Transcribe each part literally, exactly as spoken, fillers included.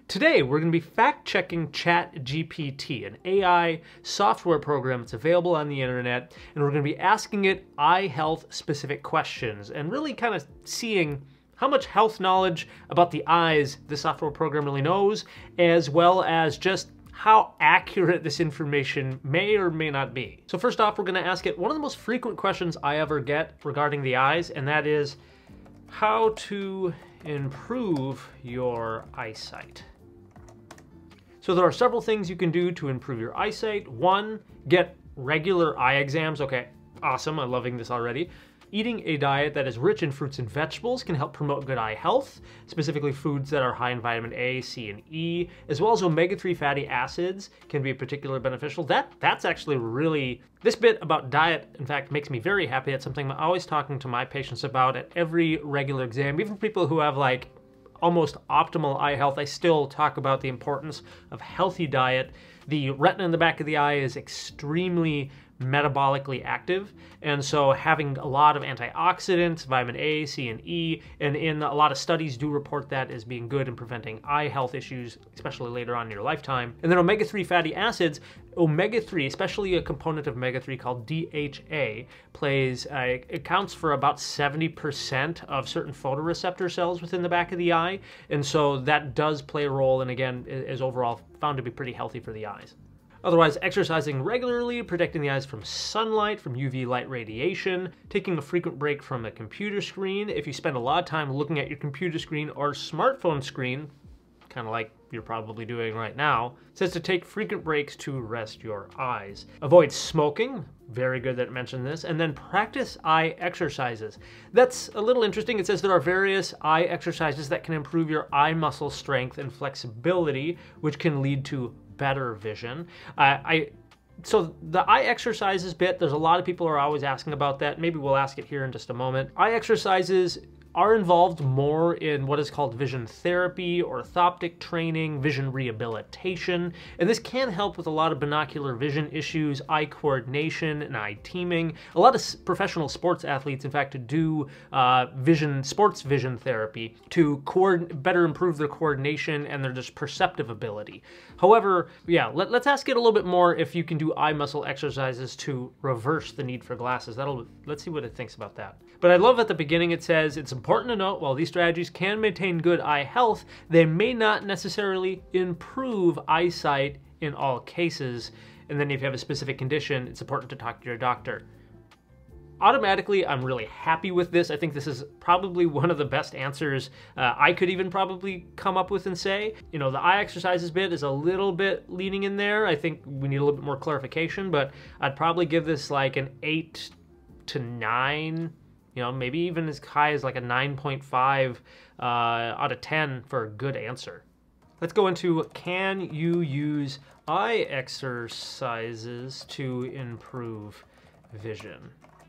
Today, we're going to be fact-checking ChatGPT, an A I software program that's available on the internet, and we're going to be asking it eye health specific questions and really kind of seeing how much health knowledge about the eyes the software program really knows, as well as just how accurate this information may or may not be. So first off, we're going to ask it one of the most frequent questions I ever get regarding the eyes, and that is how to improve your eyesight. So there are several things you can do to improve your eyesight. One, get regular eye exams. Okay, awesome, I'm loving this already. Eating a diet that is rich in fruits and vegetables can help promote good eye health, specifically foods that are high in vitamin A, C, and E, as well as omega three fatty acids can be particularly beneficial. That That's actually really, this bit about diet, in fact, makes me very happy. It's something I'm always talking to my patients about at every regular exam. Even people who have like almost optimal eye health, I still talk about the importance of healthy diet. The retina in the back of the eye is extremely metabolically active, and so having a lot of antioxidants, vitamin A, C, and E, and in a lot of studies do report that as being good in preventing eye health issues, especially later on in your lifetime. And then omega three fatty acids, omega three, especially a component of omega three called D H A, plays, uh, accounts for about seventy percent of certain photoreceptor cells within the back of the eye, and so that does play a role, and again, is overall found to be pretty healthy for the eyes. Otherwise, exercising regularly, protecting the eyes from sunlight, from U V light radiation, taking a frequent break from a computer screen. If you spend a lot of time looking at your computer screen or smartphone screen, kind of like you're probably doing right now, it says to take frequent breaks to rest your eyes. Avoid smoking, very good that it mentioned this, and then practice eye exercises. That's a little interesting. It says there are various eye exercises that can improve your eye muscle strength and flexibility, which can lead to better vision. Uh, I so the eye exercises bit, there's a lot of people who are always asking about that. Maybe we'll ask it here in just a moment. Eye exercises are involved more in what is called vision therapy, orthoptic training, vision rehabilitation, and this can help with a lot of binocular vision issues, eye coordination, and eye teaming. A lot of professional sports athletes, in fact, do uh, vision sports vision therapy to better improve their coordination and their just perceptive ability. However, yeah, let, let's ask it a little bit more if you can do eye muscle exercises to reverse the need for glasses. That'll let's see what it thinks about that. But I love at the beginning it says, it's important to note while these strategies can maintain good eye health, they may not necessarily improve eyesight in all cases. And then if you have a specific condition, it's important to talk to your doctor. Automatically, I'm really happy with this. I think this is probably one of the best answers uh, I could even probably come up with and say. You know, the eye exercises bit is a little bit leaning in there. I think we need a little bit more clarification, but I'd probably give this like an eight to nine, you know, maybe even as high as like a nine point five uh, out of ten for a good answer. Let's go into, can you use eye exercises to improve vision?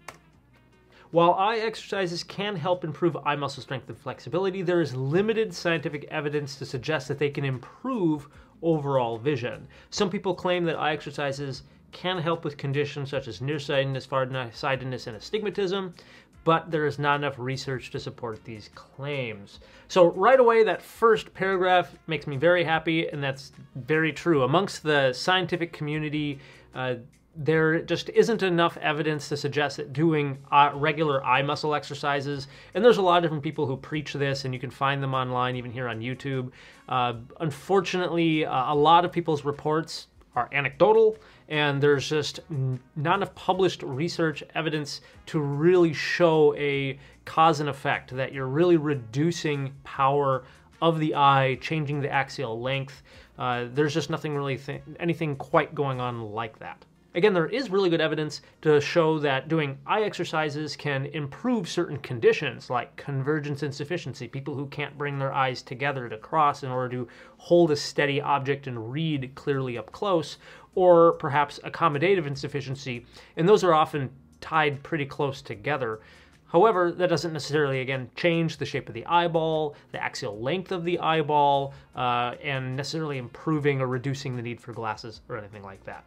While eye exercises can help improve eye muscle strength and flexibility, there is limited scientific evidence to suggest that they can improve overall vision. Some people claim that eye exercises can help with conditions such as nearsightedness, farsightedness, and astigmatism, but there is not enough research to support these claims. So right away, that first paragraph makes me very happy, and that's very true. Amongst the scientific community, uh, there just isn't enough evidence to suggest that doing uh, regular eye muscle exercises, and there's a lot of different people who preach this, and you can find them online, even here on YouTube. Uh, unfortunately, uh, a lot of people's reports are anecdotal, and there's just not enough published research evidence to really show a cause and effect, that you're really reducing power of the eye, changing the axial length. Uh, there's just nothing really, th anything quite going on like that. Again, there is really good evidence to show that doing eye exercises can improve certain conditions like convergence insufficiency, people who can't bring their eyes together to cross in order to hold a steady object and read clearly up close, or perhaps accommodative insufficiency, and those are often tied pretty close together. However, that doesn't necessarily, again, change the shape of the eyeball, the axial length of the eyeball, uh, and necessarily improving or reducing the need for glasses or anything like that.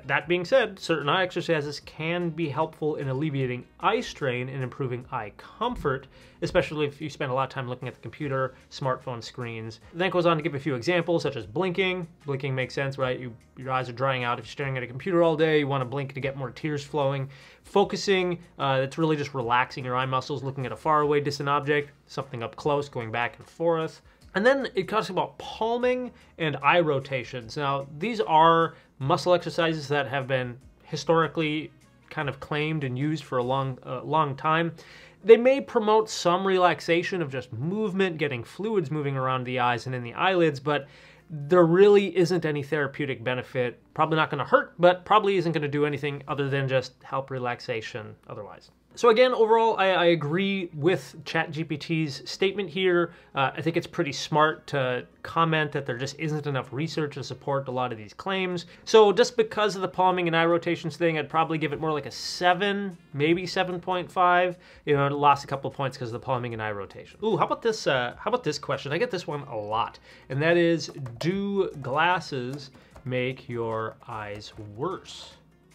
That being said, certain eye exercises can be helpful in alleviating eye strain and improving eye comfort, especially if you spend a lot of time looking at the computer, smartphone screens. Then it goes on to give a few examples, such as blinking. Blinking makes sense, right? You, your eyes are drying out. If you're staring at a computer all day, you want to blink to get more tears flowing. Focusing, uh, it's really just relaxing your eye muscles, looking at a faraway distant object, something up close, going back and forth. And then it talks about palming and eye rotations. Now, these are muscle exercises that have been historically kind of claimed and used for a long, uh, long time. They may promote some relaxation of just movement, getting fluids moving around the eyes and in the eyelids, but there really isn't any therapeutic benefit. Probably not going to hurt, but probably isn't going to do anything other than just help relaxation otherwise. So again, overall, I, I agree with ChatGPT's statement here. Uh, I think it's pretty smart to comment that there just isn't enough research to support a lot of these claims. So just because of the palming and eye rotations thing, I'd probably give it more like a seven, maybe seven point five. You know, it lost a couple of points because of the palming and eye rotation. Ooh, how about this? Uh, how about this question? I get this one a lot, and that is, do glasses make your eyes worse?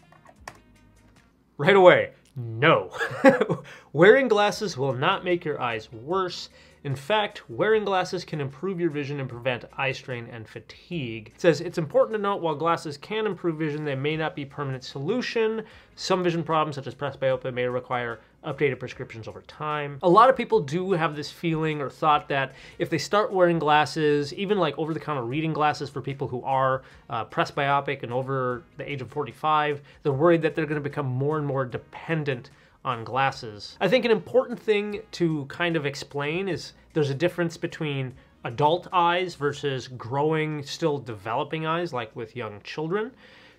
Right away. No. Wearing glasses will not make your eyes worse. In fact, wearing glasses can improve your vision and prevent eye strain and fatigue. It says, it's important to note while glasses can improve vision, they may not be a permanent solution. Some vision problems, such as presbyopia, may require updated prescriptions over time. A lot of people do have this feeling or thought that if they start wearing glasses, even like over-the-counter reading glasses for people who are uh, presbyopic and over the age of forty-five, they're worried that they're going to become more and more dependent on glasses. I think an important thing to kind of explain is there's a difference between adult eyes versus growing, still developing eyes, like with young children.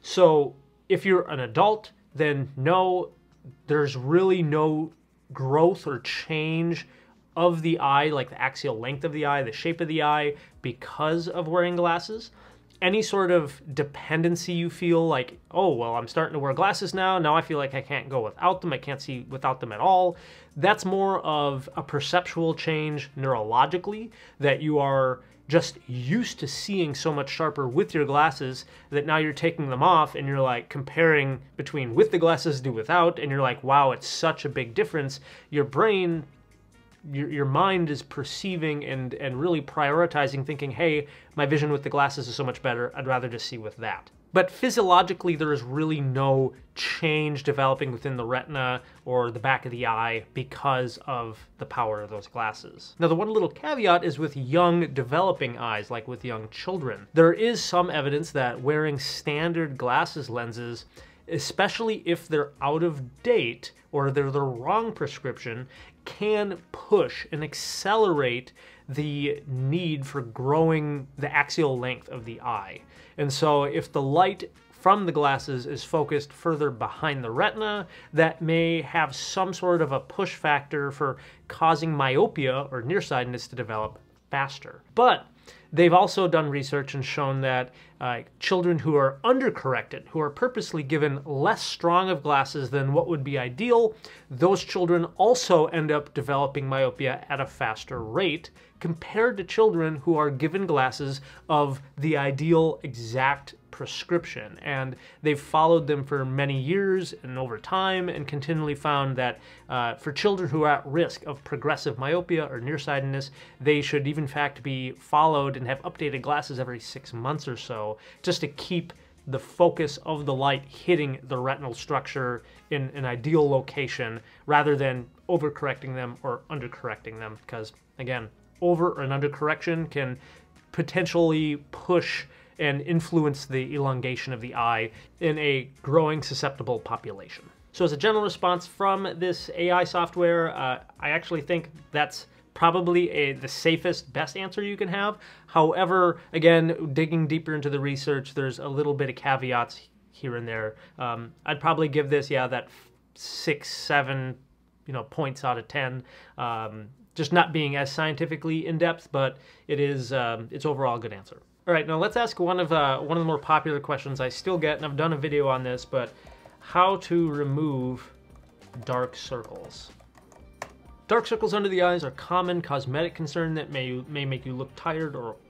So if you're an adult, then no, there's really no growth or change of the eye, like the axial length of the eye, the shape of the eye, because of wearing glasses. Any sort of dependency you feel like, oh, well, I'm starting to wear glasses now, now I feel like I can't go without them, I can't see without them at all, that's more of a perceptual change neurologically, that you are just used to seeing so much sharper with your glasses that now you're taking them off and you're like comparing between with the glasses to without, and you're like, wow, it's such a big difference. Your brain, Your, your mind is perceiving and, and really prioritizing, thinking, hey, my vision with the glasses is so much better, I'd rather just see with that. But physiologically, there is really no change developing within the retina or the back of the eye because of the power of those glasses. Now, the one little caveat is with young developing eyes, like with young children. There is some evidence that wearing standard glasses lenses, especially if they're out of date or they're the wrong prescription, can push and accelerate the need for growing the axial length of the eye. And so if the light from the glasses is focused further behind the retina, that may have some sort of a push factor for causing myopia or nearsightedness to develop faster. But they've also done research and shown that uh, children who are undercorrected, who are purposely given less strong of glasses than what would be ideal, those children also end up developing myopia at a faster rate compared to children who are given glasses of the ideal exact prescription. And they've followed them for many years and over time and continually found that uh, for children who are at risk of progressive myopia or nearsightedness, they should even in fact be followed and have updated glasses every six months or so, just to keep the focus of the light hitting the retinal structure in an ideal location rather than overcorrecting them or undercorrecting them, because again, over and undercorrection can potentially push and influence the elongation of the eye in a growing susceptible population. So as a general response from this A I software, uh, I actually think that's probably a, the safest, best answer you can have. However, again, digging deeper into the research, there's a little bit of caveats here and there. Um, I'd probably give this, yeah, that six, seven, you know, points out of ten. Um, just not being as scientifically in-depth, but it is, um, it's overall a good answer. All right, now let's ask one of uh, one of the more popular questions I still get, and I've done a video on this, but how to remove dark circles. Dark circles under the eyes are a common cosmetic concern that may, may make you look tired or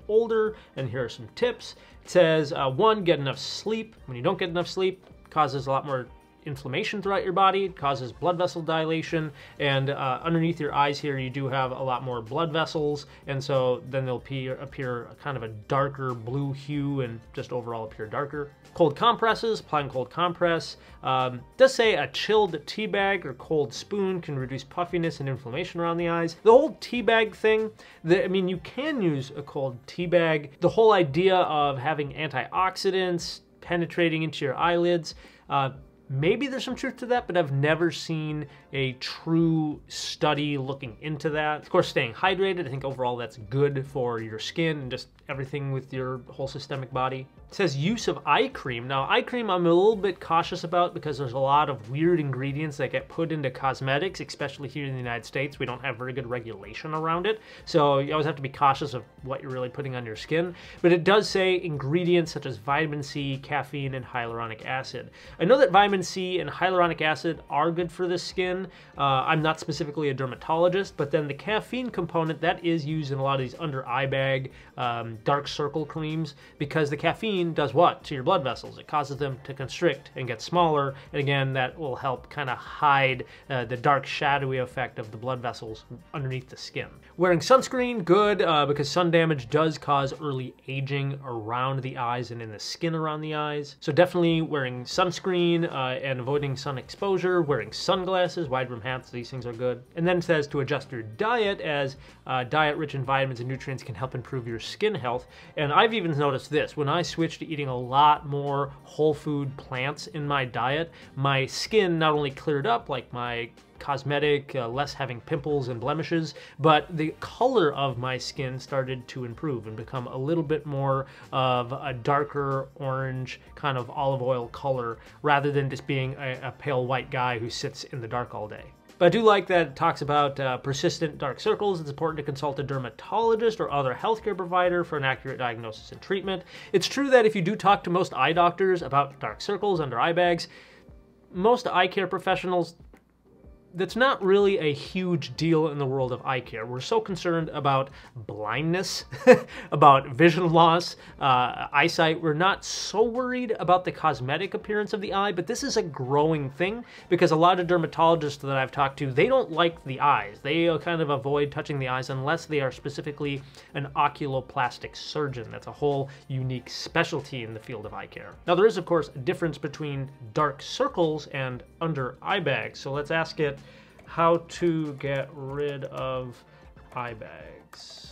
older, and here are some tips. It says, uh, one, get enough sleep. When you don't get enough sleep, it causes a lot more inflammation throughout your body. It causes blood vessel dilation, and uh, underneath your eyes here you do have a lot more blood vessels, and so then they'll appear, appear kind of a darker blue hue and just overall appear darker. Cold compresses, applying cold compress. Um, does say a chilled tea bag or cold spoon can reduce puffiness and inflammation around the eyes. The whole tea bag thing, the, I mean, you can use a cold tea bag. The whole idea of having antioxidants penetrating into your eyelids, uh, maybe there's some truth to that, but I've never seen a true study looking into that. Of course, staying hydrated, I think overall that's good for your skin and just everything with your whole systemic body. It says use of eye cream. Now, eye cream I'm a little bit cautious about because there's a lot of weird ingredients that get put into cosmetics, especially here in the United States. We don't have very good regulation around it, so you always have to be cautious of what you're really putting on your skin. But it does say ingredients such as vitamin C, caffeine, and hyaluronic acid. I know that vitamin C and hyaluronic acid are good for the skin. Uh, I'm not specifically a dermatologist, but then the caffeine component, that is used in a lot of these under eye bag, um, dark circle creams, because the caffeine does what to your blood vessels? It causes them to constrict and get smaller, and again, that will help kind of hide uh, the dark shadowy effect of the blood vessels underneath the skin. Wearing sunscreen, good, uh, because sun damage does cause early aging around the eyes and in the skin around the eyes. So definitely wearing sunscreen uh, and avoiding sun exposure, wearing sunglasses, wide rim hats, these things are good. And then it says to adjust your diet, as uh, diet rich in vitamins and nutrients can help improve your skin health. And I've even noticed this, when I switch to eating a lot more whole food plants in my diet, my skin not only cleared up, like my cosmetic, uh, less having pimples and blemishes, but the color of my skin started to improve and become a little bit more of a darker orange kind of olive oil color, rather than just being a, a pale white guy who sits in the dark all day. But I do like that it talks about uh, persistent dark circles. It's important to consult a dermatologist or other healthcare provider for an accurate diagnosis and treatment. It's true that if you do talk to most eye doctors about dark circles under eye bags, most eye care professionals, that's not really a huge deal in the world of eye care. We're so concerned about blindness, about vision loss, uh, eyesight. We're not so worried about the cosmetic appearance of the eye, but this is a growing thing because a lot of dermatologists that I've talked to, they don't like the eyes. They kind of avoid touching the eyes unless they are specifically an oculoplastic surgeon. That's a whole unique specialty in the field of eye care. Now, there is, of course, a difference between dark circles and under eye bags. So let's ask it how to get rid of eye bags.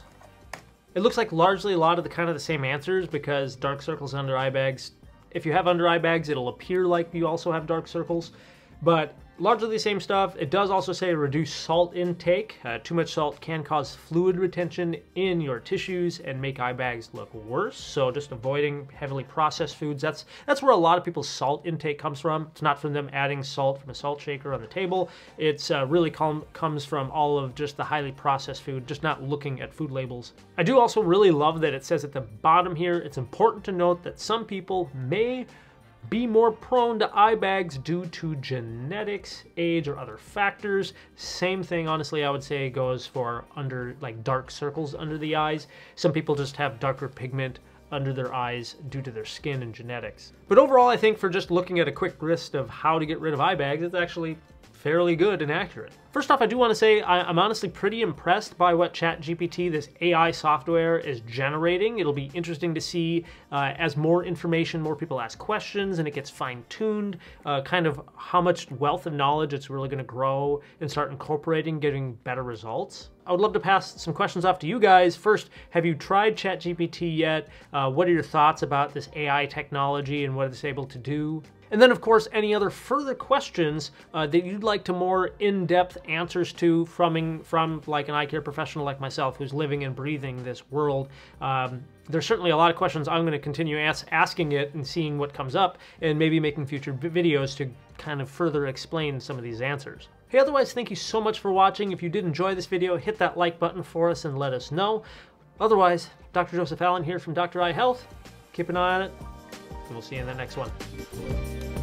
It looks like largely a lot of the kind of the same answers, because dark circles under eye bags, if you have under eye bags, it'll appear like you also have dark circles, but largely the same stuff. It does also say reduce salt intake. Uh, too much salt can cause fluid retention in your tissues and make eye bags look worse. So just avoiding heavily processed foods. That's that's where a lot of people's salt intake comes from. It's not from them adding salt from a salt shaker on the table. It's uh, really com comes from all of just the highly processed food, just not looking at food labels. I do also really love that it says at the bottom here, it's important to note that some people may be more prone to eye bags due to genetics, age, or other factors. Same thing, honestly, I would say goes for under like dark circles under the eyes. Some people just have darker pigment under their eyes due to their skin and genetics. But overall, I think for just looking at a quick list of how to get rid of eye bags, it's actually fairly good and accurate. First off, I do want to say I, I'm honestly pretty impressed by what ChatGPT, this A I software, is generating. It'll be interesting to see uh, as more information, more people ask questions, and it gets fine-tuned, uh, kind of how much wealth of knowledge it's really going to grow and start incorporating, getting better results. I would love to pass some questions off to you guys. First, have you tried ChatGPT yet? Uh, what are your thoughts about this A I technology and what it's able to do? And then, of course, any other further questions uh, that you'd like to more in-depth answers to from, from like an eye care professional like myself who's living and breathing this world. Um, there's certainly a lot of questions I'm going to continue as asking it and seeing what comes up, and maybe making future videos to kind of further explain some of these answers. Hey, otherwise, thank you so much for watching. If you did enjoy this video, hit that like button for us and let us know. Otherwise, Doctor Joseph Allen here from Doctor Eye Health. Keep an eye on it. And we'll see you in the next one.